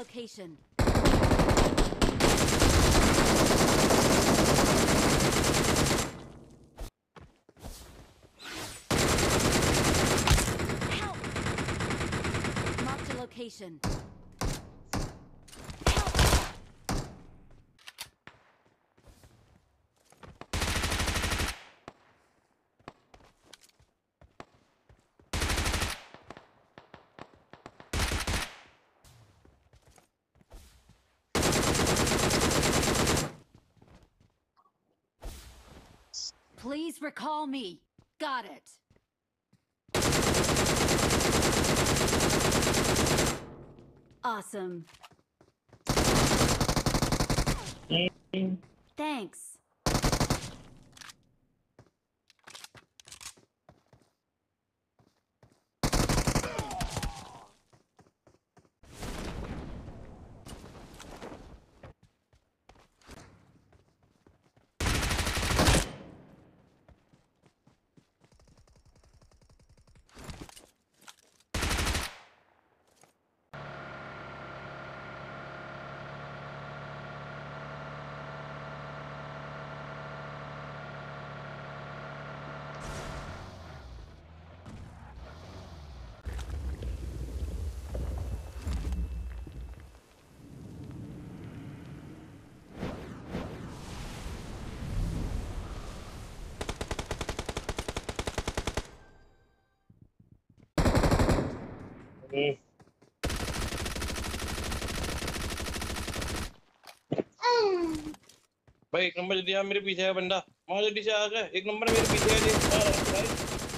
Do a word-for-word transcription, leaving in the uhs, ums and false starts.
location. Help! Marked a location. Please recall me. Got it. Awesome. Thanks. भाई एक number जल्दी आ, मेरे पीछे है बंदा। वहां जल्दी से आ गया। एक नंबर मेरे पीछे है जी।